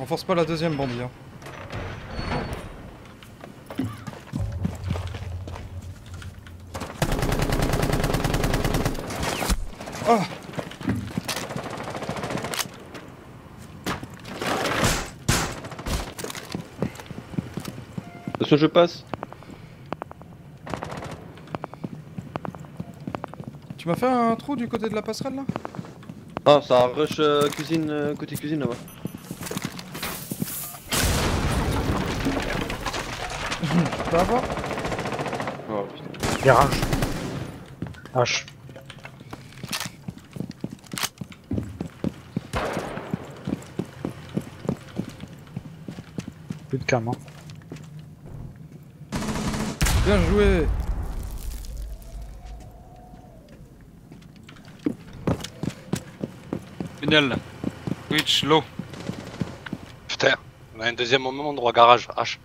Renforce pas la deuxième bandit. Hein. Oh. Attention, je passe. Tu m'as fait un trou du côté de la passerelle là? Ah, ça rush cuisine, côté cuisine là-bas. Tu peux avoir? Oh putain. Garage. H. Plus de cam, hein. Bien joué. Tunnel. Twitch, low. Putain, on a un deuxième moment droit garage, H.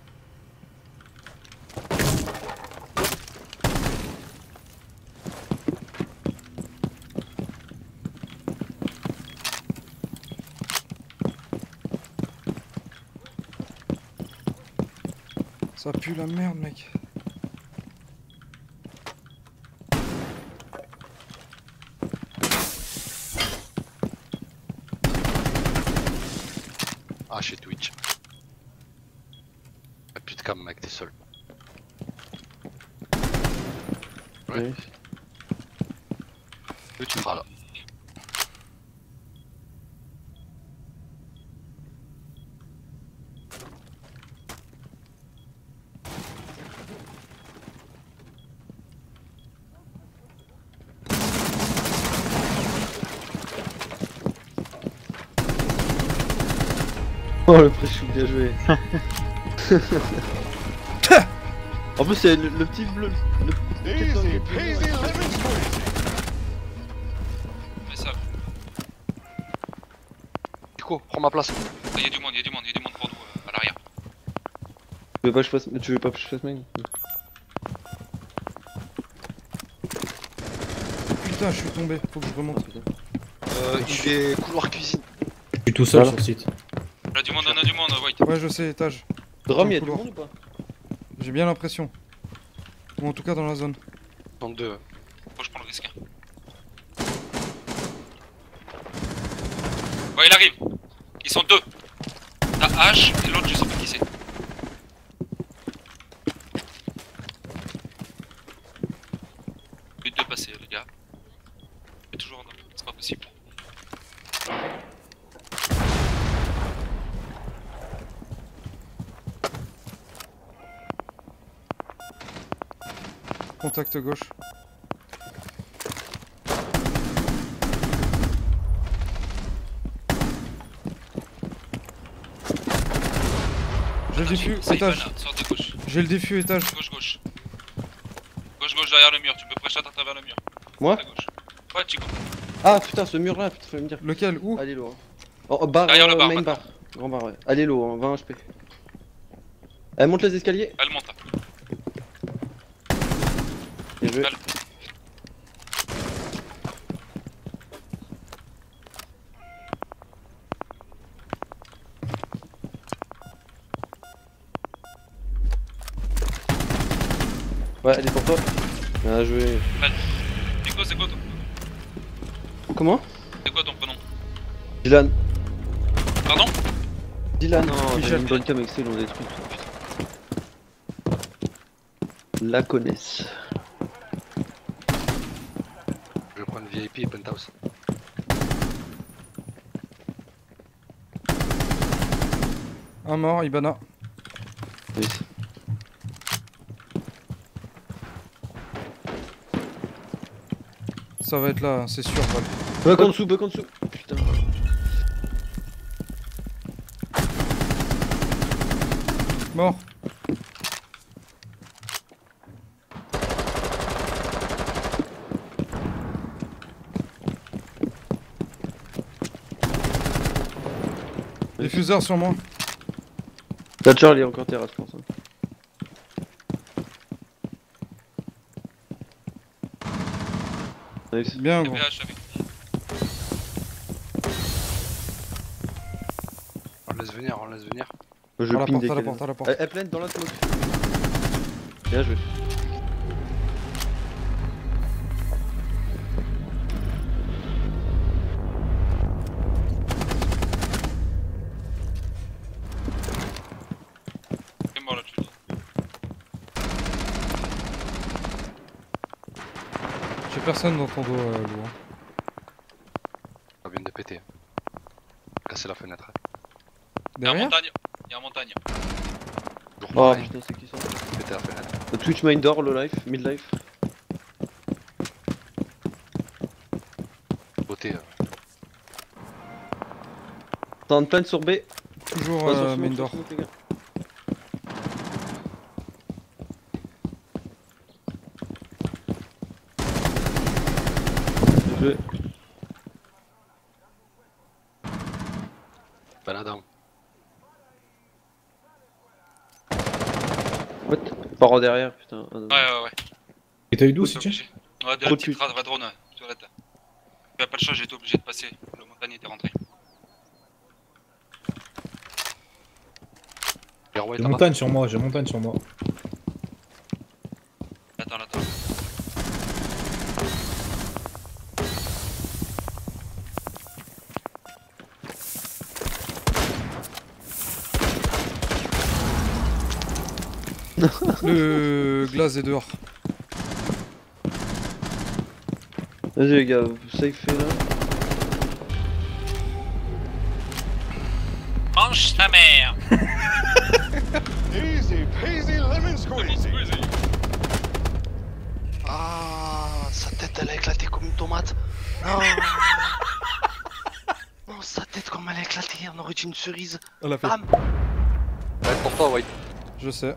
Ça pue la merde mec. Ah, chez Twitch. Y'a plus de cam, mec, t'es seul. Ouais. Oui. Que tu feras là. Oh le pré-shoot, bien joué. En plus c'est le petit bleu. Fais ça. Nico, prends ma place. Il y a du monde pour nous à l'arrière. Tu veux pas que je fasse main? Putain, je suis tombé, faut que je remonte. Il est couloir cuisine. Je suis tout seul Voilà. sur site. On a du monde, White. Ouais, je sais, étage. Drum, y'a du couloir. monde ou pas? J'ai bien l'impression. Ou en tout cas dans la zone. Dans deux. Faut que je prends le risque. Ouais, il arrive. Ils sont deux. T'as H et l'autre, je sais pas qui c'est. Les deux passés, les gars. Mais toujours en homme, c'est pas possible. Contact gauche. J'ai le diffus, Ça, étage. Ivana, sors de gauche. J'ai le diffus, étage. Gauche. Gauche derrière le mur, tu peux prêcher à travers le mur. Moi? À gauche. Ouais, Chico. Ah putain, ce mur là, putain, faut me dire. Lequel? Où? Allez low. Oh, bar, Derrière le bar, main maintenant. bar. Grand bar, ouais. Allez low, 20 HP. Elle monte les escaliers. Elle monte. Bien joué. Elle- Ouais, elle est pour toi. Bien joué. Nico, c'est quoi ton... Comment? C'est quoi ton prénom? Dylan. Pardon? Dylan, non, j'ai Michel. une bonne cam avec on des trucs. La connaissent. Je vais prendre VIP et penthouse. Un mort, Ibana. Oui. Ça va être là, c'est sûr. Val. Back en dessous, back en dessous. Putain. Mort. Diffuseur sur moi. Thatcher, il est encore terrasse, je pense. Hein. Nice. Bien gros. VH avec. On laisse venir, on laisse venir. Je À la ping porte, des à la canons. porte, à la porte. Elle pleine dans la smoke. Bien joué. C'est mort là, tu dis. J'ai personne dans ton dos, Lou. hein. Ça vient de péter. Casser la fenêtre. Il y a en Derrière montagne. Il y a en montagne. Toujours Oh pareil, putain, c'est qui ça? péter la fenêtre. Le Twitch main door, low life, mid life. Beauté. T'es en pleine sur B. Toujours Pas sur smoke, main sur door. smoke, les gars. Bien joué. Baladam. What? Par en derrière, putain. Ah, non. Ouais. Et t'as eu d'où, C'est si tiens? obligé. Ouais, de Trop la de petite cul. drone, toilette. Tu as pas le choix, j'ai été obligé de passer. Le montagne était rentré. Garway, J'ai t'as montagne sur moi, j'ai montagne sur moi. Attends. Le glace est dehors. Vas-y les gars, vous safe là. Mange ta mère. Easy peasy lemon squeezy. Ah, sa tête elle a éclaté comme une tomate. Non. Non, sa tête comme elle a éclaté, on aurait dit une cerise. Elle a fait. Bam. Ouais, pour toi, White. Je sais.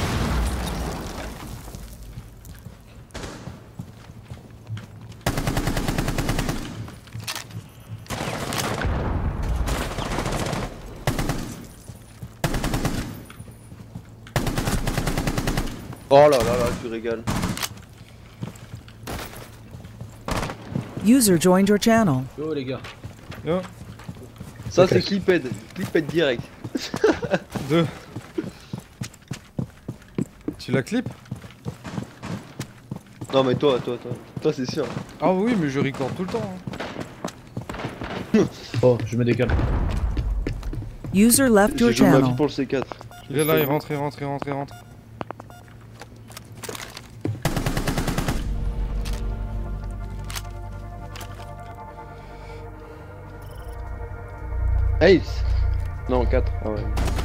Oh là là là, tu régales. User joined your channel. Yo les gars. Yo, Ça Ok. c'est cliped. Cliped direct. 2. Tu la clip? Non mais toi c'est sûr. Ah oui, mais je record tout le temps. hein. Oh, je me décale. User left your J'ai joué ma vie channel. pour le C4. Il est là, il rentre. Ace. Non 4. Ah ouais.